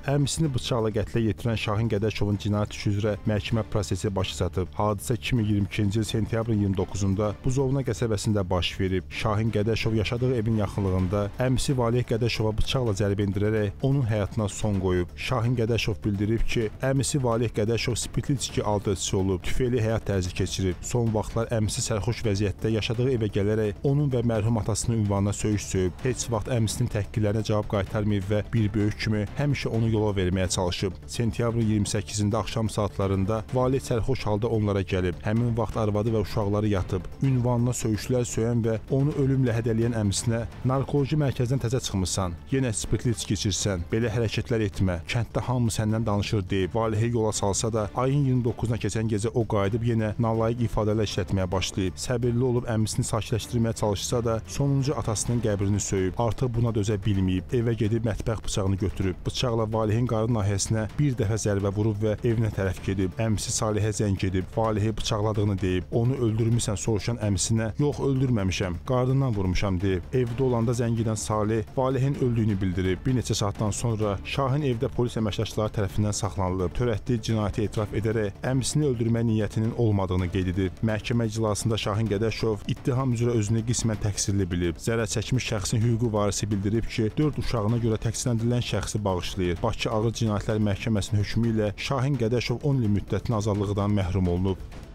Əmisini bıçaqla qətlə yetirən Şahin Qədəşovun cinayət işi üzrə məhkəmə prosesi başa çatıb. Hadisə 2022-ci il sentyabrın 29-da Buzovna qəsəbəsində baş verib. Şahin Qədəşov yaşadığı evin yaxınlığında əmisi Valeh Qədəşova bıçaqla zərbə endirərək onun həyatına son qoyub. Şahin Qədəşov bildirib ki, əmisi Valeh Qədəşov spirtli içki alıcısı olub, tüfeyli həyat tərzi keçirib. Son vaxtlar əmisi sərxoş vəziyyətdə yaşadığı evə gələrək onun və mərhum atasının ünvanına söyüş söyüb. Heç vaxt əmisinin təhqirlərinə cavab qaytarmayıb və bir böyük kimi həmişə onu yola verməyə çalışıb. Sentyabrın 28-də axşam saatlarında Valeh sərxoş halda onlara gəlib. Həmin vaxt arvadı və uşaqları yatıb. Ünvanına söyüşlər söyən və onu ölümlə hədələyən əmisinə narkoloji mərkəzdən təzə çıxmısan, yenə spirtli içki içirsən, belə hərəkətlər etmə, kənddə hamı səndən danışır deyib. Valehi yola salsa da ayın 29-na keçən gecə o qayıdıb yenə nalayiq ifadələr işlətməyə başlayıb. Səbirli olub əmisini sakitləşdirməyə çalışsa da sonuncu atasının qəbrini söyüb. Artıq buna dözə bilməyib. Evə gedib mətbəx bıçağını götürüb. Bıçaqla Valehin qarın nahiyəsinə bir dəfə zərbə vurub və evinə tərəf gedib. Əmisi Salihə zəng edib, Valehi bıçaqladığını deyib. Onu öldürmüsən soruşan əmisinə, yox öldürməmişəm, qarnından vurmuşam deyib. Evdə olanda zəng edən Salih Valehin öldüyünü bildirib. Bir neçə saatdan sonra Şahin evdə polis əməkdaşları tərəfindən saxlanılıb. Törətdiyi cinayəti etiraf edərək əmisini öldürmə niyyətinin olmadığını qeyd edib. Məhkəmə iclasında Şahin Qədəşov ittiham üzrə özünü qismən təqsirli bilib. Zərər çəkmiş şəxsin hüquqi varisi bildirib ki, 4 uşağına görə təqsirləndirilən şəxsi bağışlayır. Bakı Ağır Cinayətlər Məhkəməsinin hökmü ilə Şahin Qədəşov 10 il müddətinə azadlıqdan məhrum olunub.